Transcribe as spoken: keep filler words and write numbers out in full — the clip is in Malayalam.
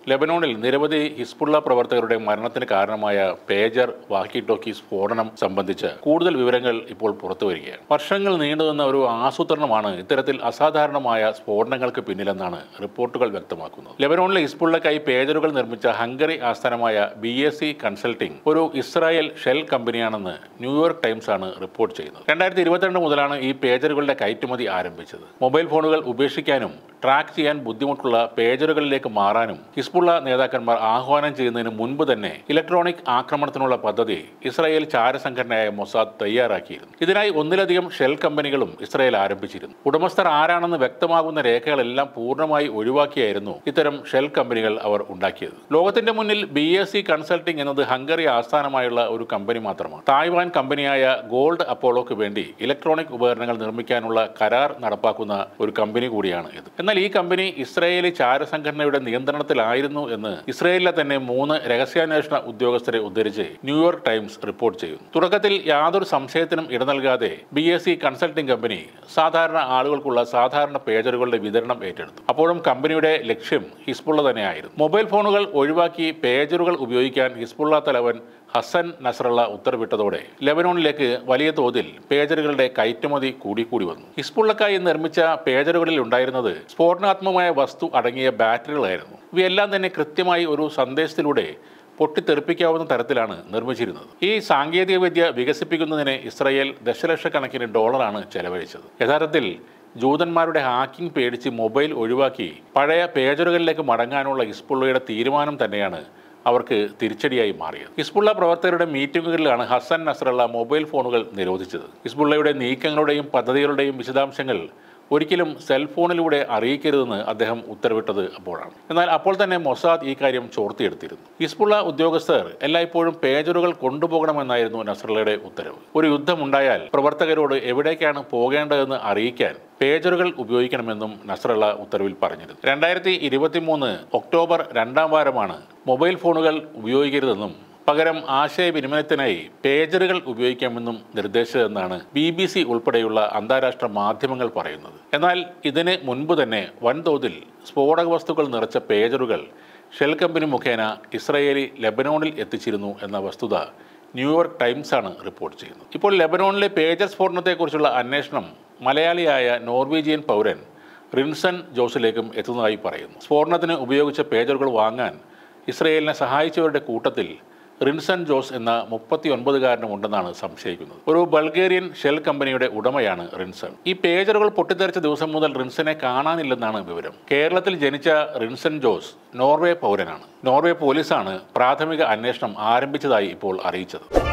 ലെബനോണിൽ നിരവധി ഹിസ്ബുള്ള പ്രവർത്തകരുടെ മരണത്തിന് കാരണമായ പേജർ വാക്കി ടോക്കി സ്ഫോടനം സംബന്ധിച്ച് കൂടുതൽ വിവരങ്ങൾ ഇപ്പോൾ പുറത്തുവരികയാണ്. വർഷങ്ങൾ നീണ്ടുനിന്ന ഒരു ആസൂത്രണമാണ് ഇത്തരത്തിൽ അസാധാരണമായ സ്ഫോടനങ്ങൾക്ക് പിന്നിലെന്നാണ് റിപ്പോർട്ടുകൾ വ്യക്തമാക്കുന്നത്. ലെബനോണിലെ ഹിസ്ബുള്ളക്കായി പേജറുകൾ നിർമ്മിച്ച ഹംഗറി ആസ്ഥാനമായ ബി എസ് സി കൺസൾട്ടിംഗ് ഒരു ഇസ്രായേൽ ഷെൽ കമ്പനിയാണെന്ന് ന്യൂയോർക്ക് ടൈംസ് ആണ് റിപ്പോർട്ട് ചെയ്യുന്നത്. രണ്ടായിരത്തി ഇരുപത്തിരണ്ട് മുതലാണ് ഈ പേജറുകളുടെ കയറ്റുമതി ആരംഭിച്ചത്. മൊബൈൽ ഫോണുകൾ ഉപേക്ഷിക്കാനും ട്രാക്ക് ചെയ്യാൻ ബുദ്ധിമുട്ടുള്ള പേജറുകളിലേക്ക് മാറാനും ഹിസ്ബുള്ള നേതാക്കന്മാർ ആഹ്വാനം ചെയ്യുന്നതിന് മുൻപ് തന്നെ ഇലക്ട്രോണിക് ആക്രമണത്തിനുള്ള പദ്ധതി ഇസ്രായേൽ ചാരസംഘടനയായ മൊസാദ് തയ്യാറാക്കിയിരുന്നു. ഇതിനായി ഒന്നിലധികം ഷെൽ കമ്പനികളും ഇസ്രായേൽ ആരംഭിച്ചിരുന്നു. ഉടമസ്ഥർ ആരാണെന്ന് വ്യക്തമാകുന്ന രേഖകളെല്ലാം പൂർണ്ണമായി ഒഴിവാക്കിയായിരുന്നു ഇത്തരം ഷെൽ കമ്പനികൾ അവർ ഉണ്ടാക്കിയത്. ലോകത്തിന്റെ മുന്നിൽ ബി എസ് സി കൺസൾട്ടിംഗ് എന്നത് ഹംഗറി ആസ്ഥാനമായുള്ള ഒരു കമ്പനി മാത്രമാണ്. തായ്വാൻ കമ്പനിയായ ഗോൾഡ് അപ്പോളോക്ക് വേണ്ടി ഇലക്ട്രോണിക് ഉപകരണങ്ങൾ നിർമ്മിക്കാനുള്ള കരാർ നടപ്പാക്കുന്ന ഒരു കമ്പനി കൂടിയാണ് ഇത്. എന്നാൽ ഈ കമ്പനി ഇസ്രായേലി ചാരസംഘടനയുടെ നിയന്ത്രണത്തിലായിരുന്നു എന്ന് ഇസ്രായേലിലെ തന്നെ മൂന്ന് രഹസ്യാന്വേഷണ ഉദ്യോഗസ്ഥരെ ഉദ്ധരിച്ച് ന്യൂയോർക്ക് ടൈംസ് റിപ്പോർട്ട് ചെയ്യുന്നു. തുടക്കത്തിൽ യാതൊരു സംശയത്തിനും ഇട നൽകാതെ B S C consulting company സാധാരണ ആളുകൾക്കുള്ള സാധാരണ പേജറുകളുടെ വിതരണം ഏറ്റെടുത്തു. അപ്പോഴും കമ്പനിയുടെ ലക്ഷ്യം ഹിസ്ബുള്ള തന്നെയായിരുന്നു. മൊബൈൽ ഫോണുകൾ ഒഴിവാക്കി പേജറുകൾ ഉപയോഗിക്കാൻ ഹിസ്ബുള്ള തലവൻ ഹസൻ നസ്രള്ള ഉത്തരവിട്ടതോടെ ലെബനോണിലേക്ക് വലിയ തോതിൽ പേജറുകളുടെ കയറ്റുമതി കൂടിക്കൂടി വന്നു. ഹിസ്ബുള്ളക്കായി നിർമ്മിച്ച പേജറുകളിൽ ഉണ്ടായിരുന്നത് സ്ഫോടനാത്മകമായ വസ്തു അടങ്ങിയ ബാറ്ററികളായിരുന്നു. ഇവയെല്ലാം തന്നെ കൃത്യമായി ഒരു സന്ദേശത്തിലൂടെ പൊട്ടിത്തെറിപ്പിക്കാവുന്ന തരത്തിലാണ് നിർമ്മിച്ചിരുന്നത്. ഈ സാങ്കേതിക വിദ്യ വികസിപ്പിക്കുന്നതിന് ഇസ്രായേൽ ദശലക്ഷക്കണക്കിന് ഡോളറാണ് ചെലവഴിച്ചത്. യഥാർത്ഥത്തിൽ ജൂതന്മാരുടെ ഹാക്കിംഗ് പേടിച്ച് മൊബൈൽ ഒഴിവാക്കി പഴയ പേജറുകളിലേക്ക് മടങ്ങാനുള്ള ഹിസ്ബുള്ളയുടെ തീരുമാനം തന്നെയാണ് അവർക്ക് തിരിച്ചടിയായി മാറിയത്. ഹിസ്ബുള്ള പ്രവർത്തകരുടെ മീറ്റിംഗുകളിലാണ് ഹസൻ നസ്രള്ള മൊബൈൽ ഫോണുകൾ നിരോധിച്ചത്. ഹിസ്ബുള്ളയുടെ നീക്കങ്ങളുടെയും പദ്ധതികളുടെയും വിശദാംശങ്ങൾ ഒരിക്കലും സെൽഫോണിലൂടെ അറിയിക്കരുതെന്ന് അദ്ദേഹം ഉത്തരവിട്ടത് അപ്പോഴാണ്. എന്നാൽ അപ്പോൾ തന്നെ മൊസാദ് ഈ കാര്യം ചോർത്തിയെടുത്തിരുന്നു. ഹിസ്ബുള്ള ഉദ്യോഗസ്ഥർ എല്ലായ്പ്പോഴും പേജറുകൾ കൊണ്ടുപോകണമെന്നായിരുന്നു നസ്രള്ളയുടെ ഉത്തരവ്. ഒരു യുദ്ധമുണ്ടായാൽ പ്രവർത്തകരോട് എവിടേക്കാണ് പോകേണ്ടതെന്ന് അറിയിക്കാൻ പേജറുകൾ ഉപയോഗിക്കണമെന്നും നസ്രള്ള ഉത്തരവിൽ പറഞ്ഞിരുന്നു. രണ്ടായിരത്തി ഇരുപത്തി മൂന്ന് ഒക്ടോബർ രണ്ടാം വാരമാണ് മൊബൈൽ ഫോണുകൾ ഉപയോഗിക്കരുതെന്നും പകരം ആശയവിനിമയത്തിനായി പേജറുകൾ ഉപയോഗിക്കാമെന്നും നിർദ്ദേശിച്ചതെന്നാണ് ബി ബി സി ഉൾപ്പെടെയുള്ള അന്താരാഷ്ട്ര മാധ്യമങ്ങൾ പറയുന്നത്. എന്നാൽ ഇതിന് മുൻപ് തന്നെ വൻതോതിൽ സ്ഫോടക വസ്തുക്കൾ നിറച്ച പേജറുകൾ ഷെൽ കമ്പനി മുഖേന ഇസ്രായേലി ലെബനോണിൽ എത്തിച്ചിരുന്നു എന്ന വസ്തുത ന്യൂയോർക്ക് ടൈംസ് ആണ് റിപ്പോർട്ട് ചെയ്യുന്നത്. ഇപ്പോൾ ലെബനോണിലെ പേജർ സ്ഫോടനത്തെക്കുറിച്ചുള്ള അന്വേഷണം മലയാളിയായ നോർവീജിയൻ പൗരൻ റിൻസൺ ജോസിലേക്കും എത്തുന്നതായി പറയുന്നു. സ്ഫോടനത്തിന് ഉപയോഗിച്ച പേജറുകൾ വാങ്ങാൻ ഇസ്രായേലിനെ സഹായിച്ചവരുടെ കൂട്ടത്തിൽ റിൻസൺ ജോസ് എന്ന മുപ്പത്തി ഒൻപതുകാരനും ഉണ്ടെന്നാണ് സംശയിക്കുന്നത്. ഒരു ബൾഗേറിയൻ ഷെൽ കമ്പനിയുടെ ഉടമയാണ് റിൻസൺ. ഈ പേജറുകൾ പൊട്ടിത്തെറിച്ച ദിവസം മുതൽ റിൻസനെ കാണാനില്ലെന്നാണ് വിവരം. കേരളത്തിൽ ജനിച്ച റിൻസൺ ജോസ് നോർവേ പൗരനാണ്. നോർവേ പോലീസാണ് പ്രാഥമിക അന്വേഷണം ആരംഭിച്ചതായി ഇപ്പോൾ അറിയിച്ചത്.